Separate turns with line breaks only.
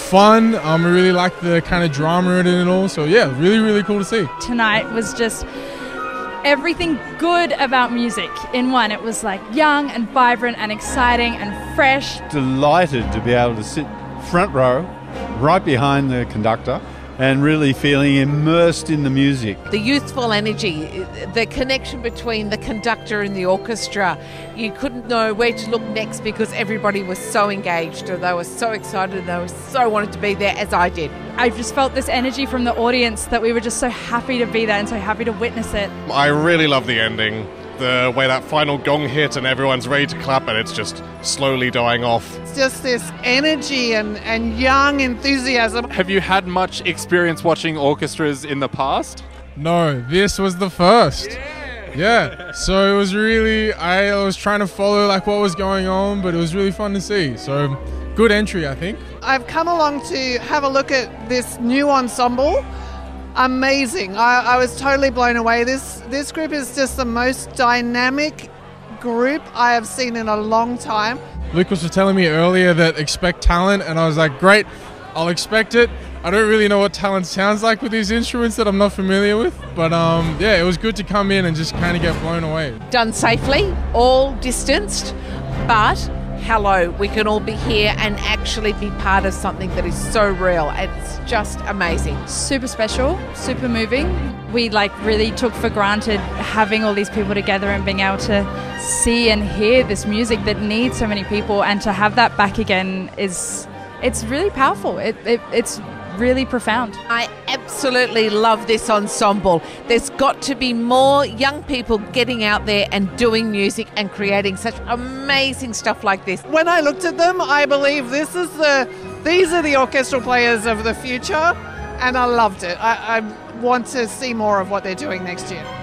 fun. I really like the kind of drama in it and all. So yeah, really cool to see.
Tonight was just everything good about music in one. It was like young and vibrant and exciting and fresh.
Delighted to be able to sit front row, right behind the conductor, and really feeling immersed in the music.
The youthful energy, the connection between the conductor and the orchestra. You couldn't know where to look next because everybody was so engaged, or they were so excited, and they were so wanted to be there, as I did.
I just felt this energy from the audience that we were just so happy to be there and so happy to witness it.
I really love the ending. The way that final gong hit and everyone's ready to clap and it's just slowly dying off.
It's just this energy and young enthusiasm.
Have you had much experience watching orchestras in the past?
No, this was the first. Yeah, so it was really, I was trying to follow like what was going on, but it was really fun to see. So good entry, I think.
I've come along to have a look at this new ensemble. Amazing. I was totally blown away. This group is just the most dynamic group I have seen in a long time.
Lucas was telling me earlier that expect talent, and I was like, great, I'll expect it. I don't really know what talent sounds like with these instruments that I'm not familiar with, but yeah, it was good to come in and just kind of get blown away.
Done safely, all distanced, but hello, we can all be here and actually be part of something that is so real. It's just amazing.
Super special, super moving. We like really took for granted having all these people together and being able to see and hear this music that needs so many people, and to have that back again it's really powerful. It's really profound.
I absolutely love this ensemble. There's got to be more young people getting out there and doing music and creating such amazing stuff like this.
When I looked at them, I believe these are the orchestral players of the future, and I loved it. I want to see more of what they're doing next year.